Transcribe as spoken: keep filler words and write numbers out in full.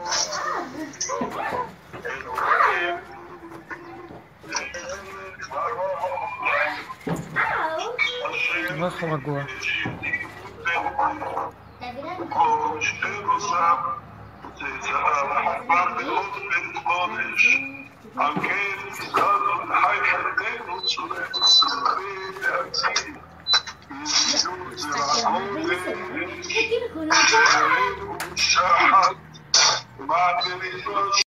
לא יכול רגוע. על כן נזכרנו בחי חלקנו צורך שמחים להציל יזיזו זרעון ושחת ומעט לנדוש